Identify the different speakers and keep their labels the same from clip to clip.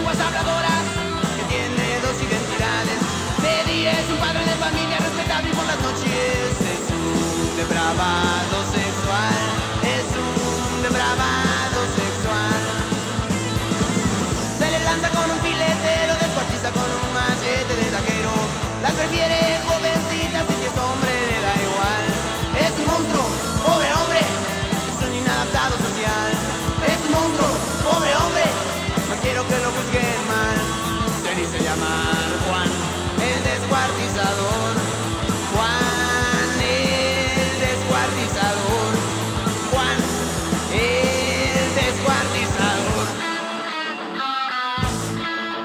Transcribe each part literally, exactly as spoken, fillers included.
Speaker 1: lenguas habladoras, que tiene dos identidades. De día es un padre de familia respetable y por las noches es un depravado sexual. Es un depravado sexual. Se le lanza con un filete, lo descuartiza con un machete de taquero. Las prefiere jovencitas y si es hombre le da igual. Es un monstruo, pobre hombre, es un inadaptado social. Es un monstruo, pobre hombre, no quiero que lo juzguen mal. Se dice llamar Juan el Descuartizador. Juan el Descuartizador. Juan el Descuartizador.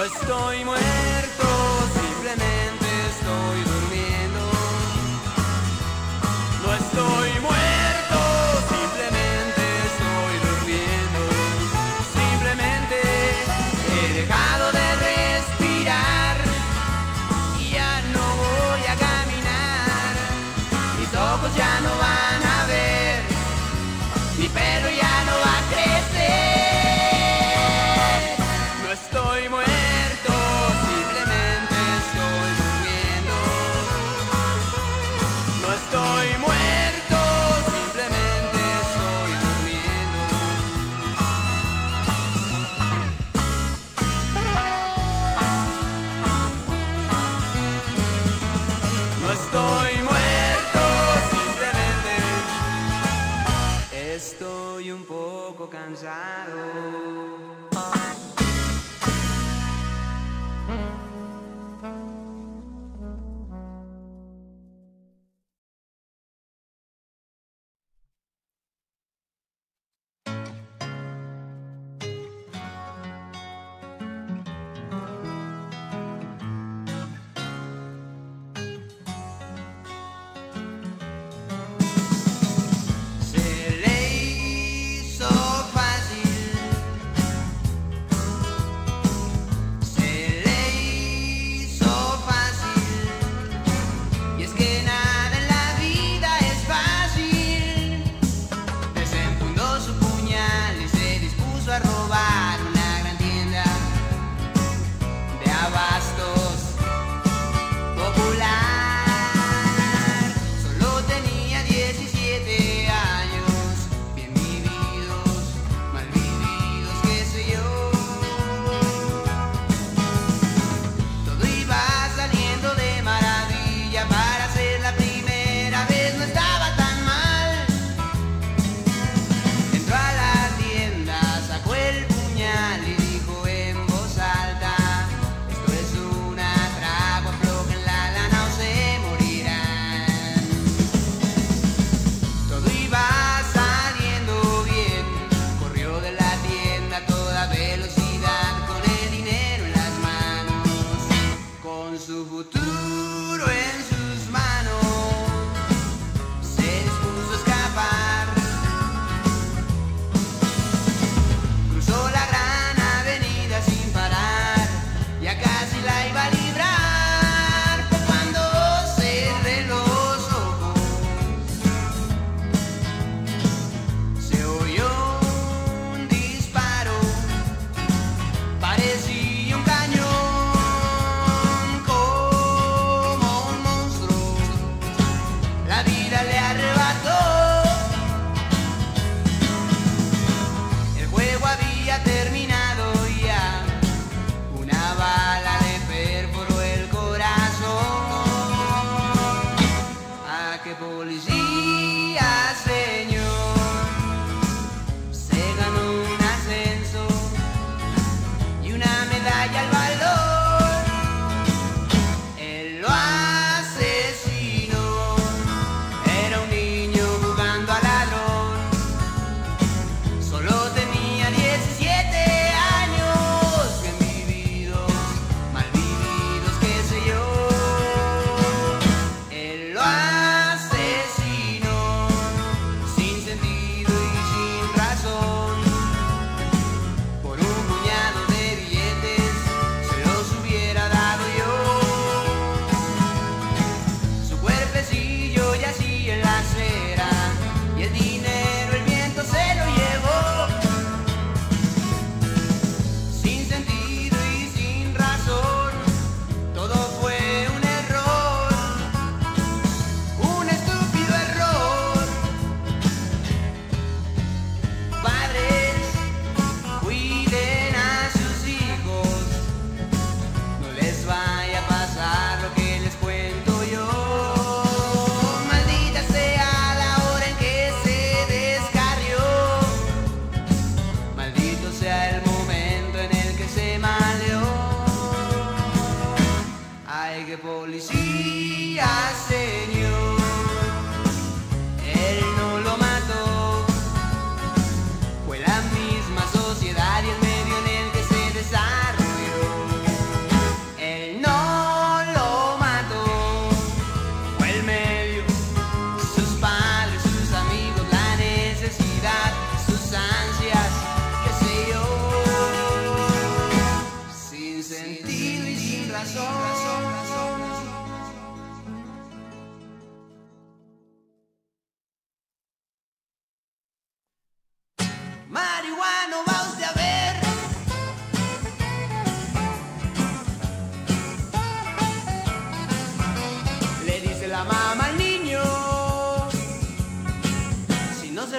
Speaker 1: estoy muerto, simplemente estoy durmiendo. No estoy muerto, simplemente estoy durmiendo. Simplemente he dejado de respirar y ya no voy a caminar. Mis ojos ya no van a ver, mi pelo ya no va a crecer. No estoy muerto, simplemente estoy durmiendo. No estoy muerto, simplemente estoy durmiendo. No estoy muerto, simplemente estoy un poco cansado. Se le hizo fácil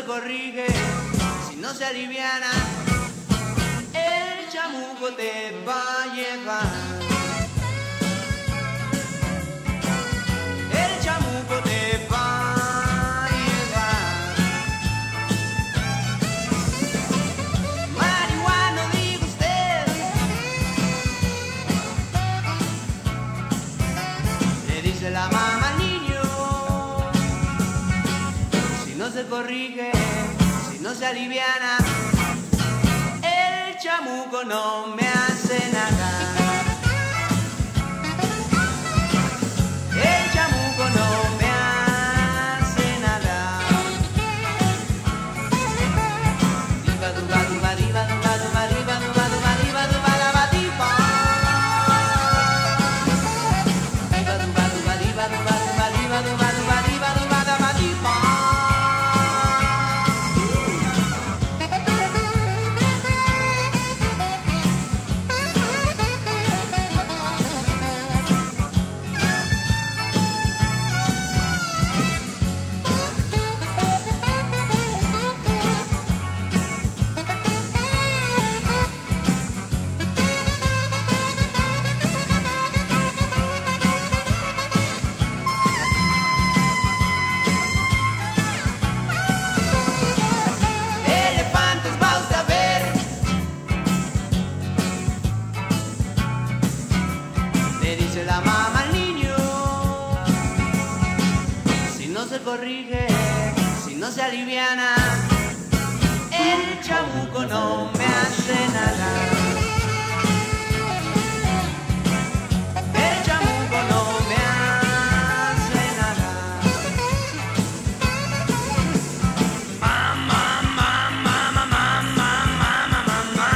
Speaker 1: corrige, si no se aliviana, el chamuco te va a llevar. El chamuco te va a llevar. Marihuana, diga usted, le dice la mamá al niño. Si no se corrige, si no se aliviana, el chamuco no me hace nada. El chamuco no me hace nada. Diva, duva, duva, diva, duva, duva, diva, duva, duva, diva, duva, dava, diva. Diva, duva, duva, diva, duva, duva, diva, duva, duva, diva, duva, dava, diva. Corrige, si no se aliviana, el chamuco no me hace nada. El chamuco no me hace nada. Mamá, mamá, mamá, mamá, mamá, mamá.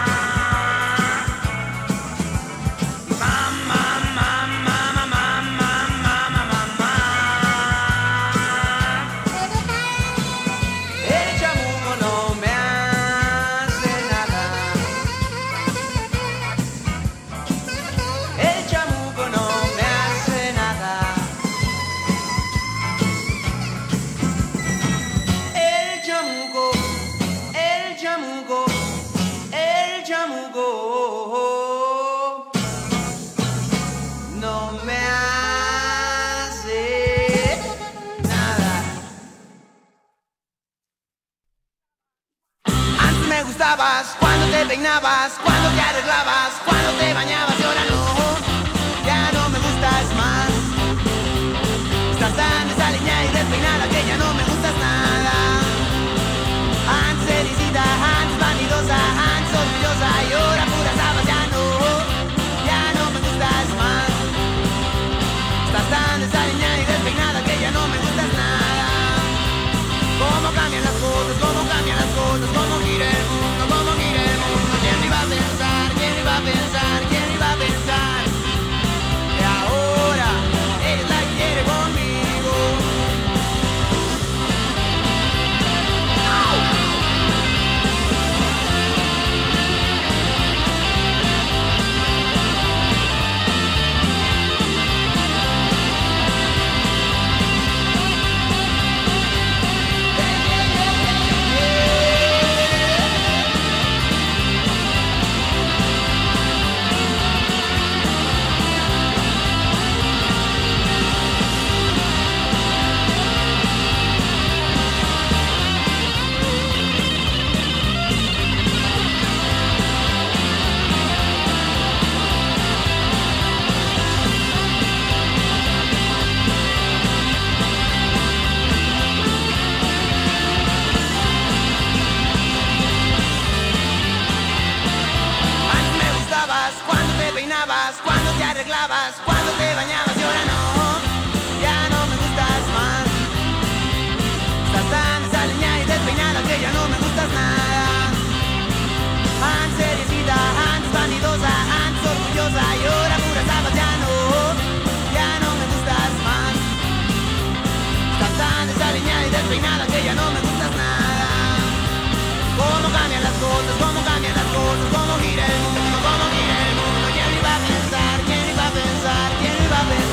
Speaker 1: Mamá, mamá, mamá, mamá, mamá. El chamuco no me hace nada. El chamuco no me hace nada. El chamuco, el chamuco, el chamuco no me hace nada. Antes me gustabas cuando te peinabas, cuando te arreglabas, cuando te bañabas, y ahora no, ya no me gustas más. Estás tan desaliñada y despeinada que ya no me gustas nada. Antes felicita, antes vanidosa, antes orgullosa, y ahora pura sabas, ya no, ya no me gustas más. Estás tan desaliñada y despeinada que ya no me gustas nada. Cómo cambian las cosas, cómo cambian las cosas, cómo gira el mundo, cómo gira el mundo. ¿Quién iba a pensar, quién iba a pensar, quién iba a pensar que ahora es la que quiere conmigo? Antes me gustabas cuando te peinabas, cuando te arreglabas, cuando te bañabas, y ahora no, ya no me gustas más. Estás tan desaliñada y despeinada que ya no me gustas nada. Antes seriecita, antes vanidosa, antes orgullosa, y ahora pura sabas, ya no, ya no me gustas más. Estás tan desaliñada y despeinada que ya no me gustas nada. Cómo cambian las cosas, cómo cambian las cosas, cómo gira el mundo, cómo gira el mundo. ¿Quién iba a pensar, quién iba a pensar, quién iba a pensar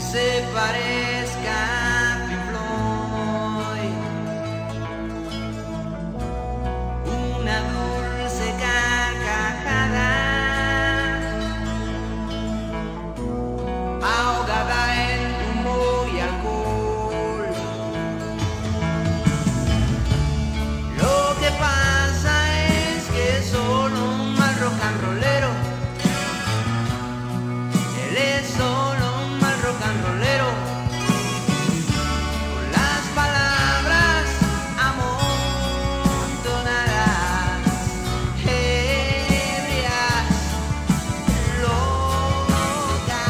Speaker 1: se parezca a Pink Floyd. Una dulce carcajada ahogada en humo y alcohol. Lo que pasa es que es solo un mal rock and rollero. Él es solo un mal rock and rollero. Con las palabras amontonadas, ebrias, locas.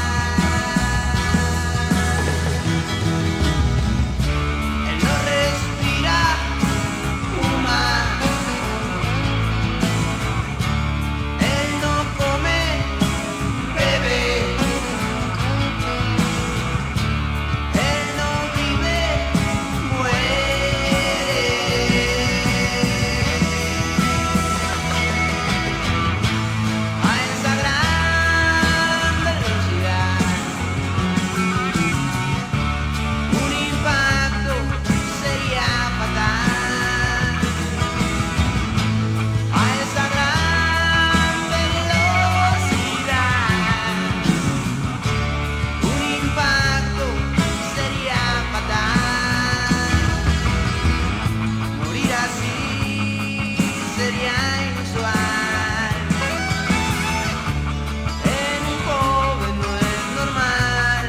Speaker 1: Él no respira, fuma. Él no come, bebe. Él no vive, muere. A esa gran velocidad, un impacto sería fatal. A esa gran velocidad, un impacto sería fatal. Morir así sería inusual. En un joven no es normal.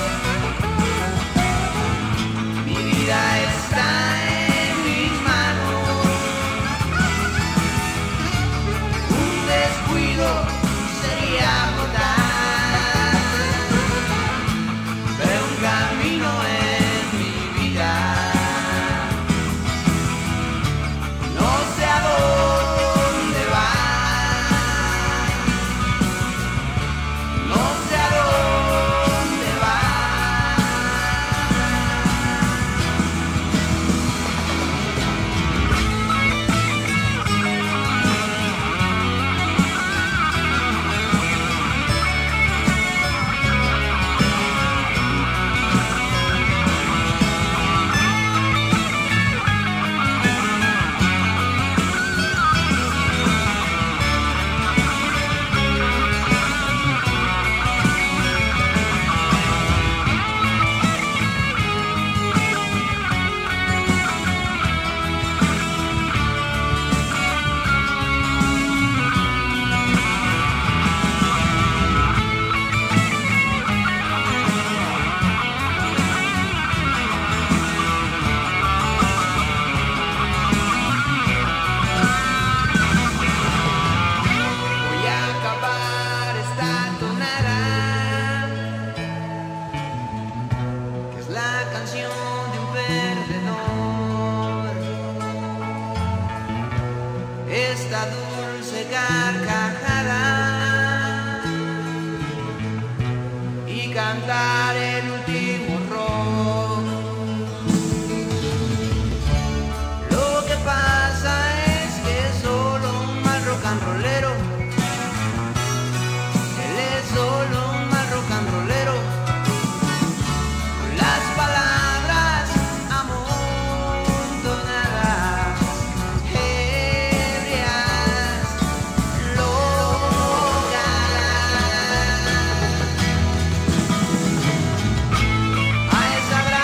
Speaker 1: Mi vida está en mis manos. Un descuido sería mortal. Veo un camino en mi vida. No sé a dónde va. No sé a dónde va. Voy a acabar esta tonada, que es la canción de un perdedor. Esta dulce carcajada y cantar el último rock. Lo que pasa es que es solo un mal rock and rollero. Él es solo un mal rock and rollero. Con las palabras amontonadas, ebrias, locas. A esa gran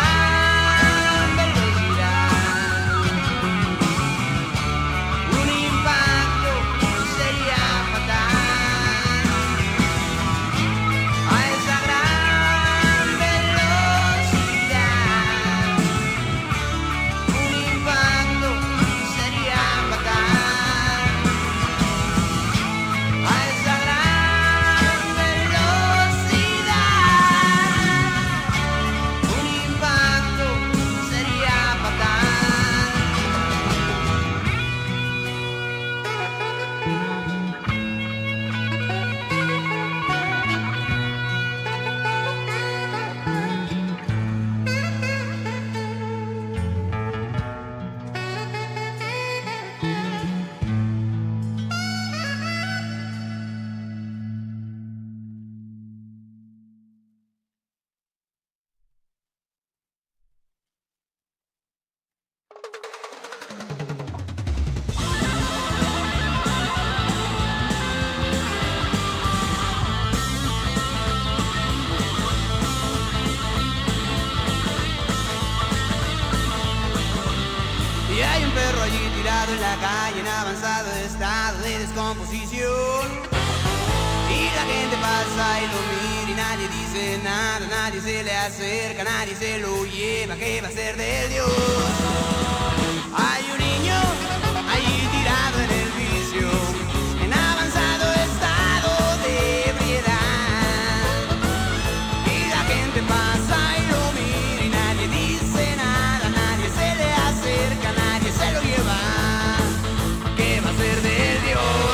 Speaker 1: tirado en la calle en avanzado estado de descomposición. Y la gente pasa y lo mira y nadie dice nada, nadie se le acerca, nadie se lo lleva, ¿qué va a ser de Dios? Hay un niño allí tirado en el vicio, en avanzado estado de ebriedad. Y la gente pasa y lo mira y nadie dice nada, nadie se le acerca, nadie se lo lleva, ¿qué va a ser de Dios?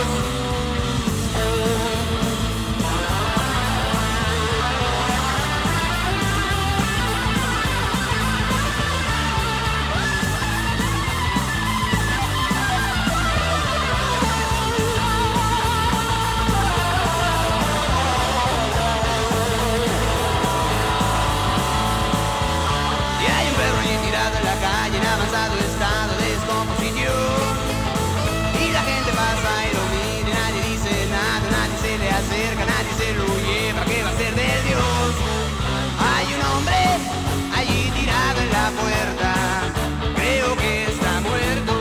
Speaker 1: Avanzado estado de descomposición. Y la gente pasa y lo mira y nadie dice nada, nadie se le acerca, nadie se lo lleva, ¿qué va a ser de Dios? Hay un hombre allí tirado en la puerta, creo que está muerto.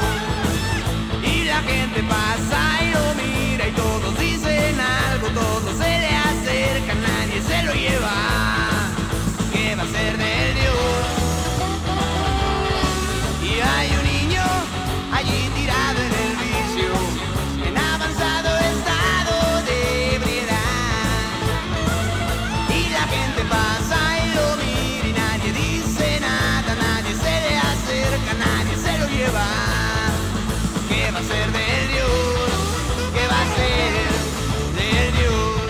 Speaker 1: Y la gente pasa y lo mira y todos dicen algo, todos se le acercan, nadie se lo lleva, ¿qué va a ser de Dios? Y hay un niño allí tirado en el vicio, en avanzado estado de ebriedad. Y la gente pasa y lo mira y nadie dice nada, nadie se le acerca, nadie se lo lleva, ¿qué va a ser de Dios? ¿Qué va a ser de Dios?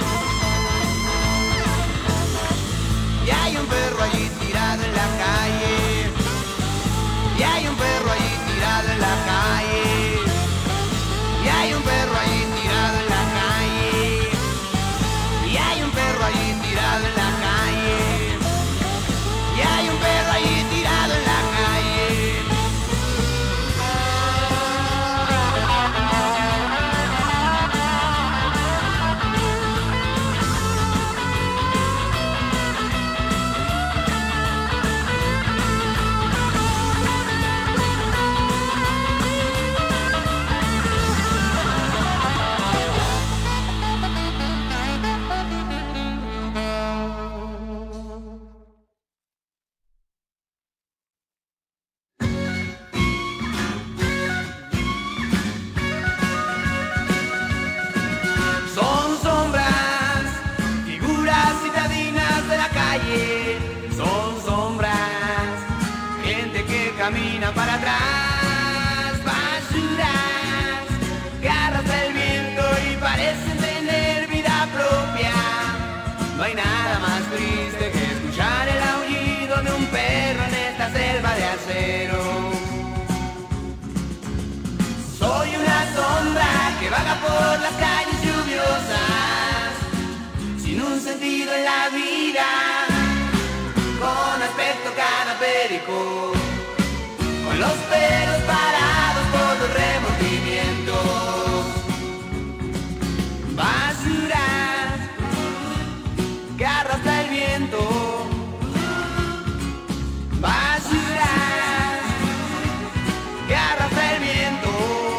Speaker 1: Y hay un perro allí tirado en la calle, y hay un perro allí tirado en la calle, y hay un perro allí tirado en la calle, y hay un perro allí tirado en la calle, y hay un perro allí tirado en la calle. Camina para atrás, basuras que arrastra el viento y parecen tener vida propia. No hay nada más triste que escuchar el aullido de un perro en esta selva de acero. Soy una sombra que vaga por las calles lluviosas, sin un sentido en la vida, con aspecto cadavérico, con los pelos parados por los remordimientos. Basuras que arrastra el viento. Basuras que arrastra el viento.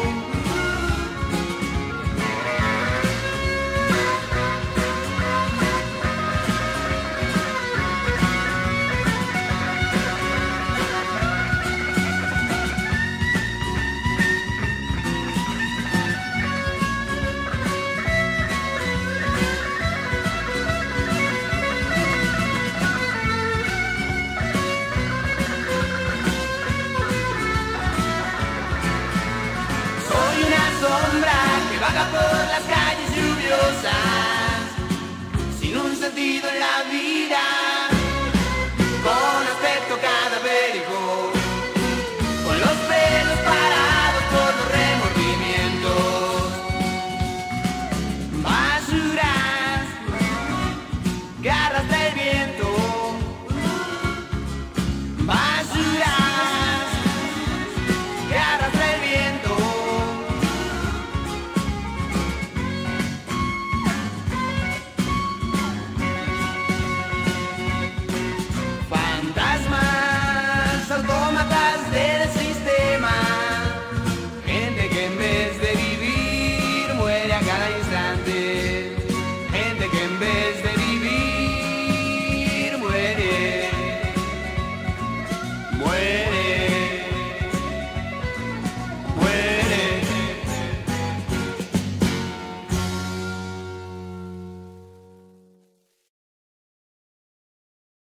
Speaker 1: Vaga por las calles lluviosas, sin un sentido en la vida, con aspecto cadavérico, con los pelos parados por los remordimientos. Basuras que arrastran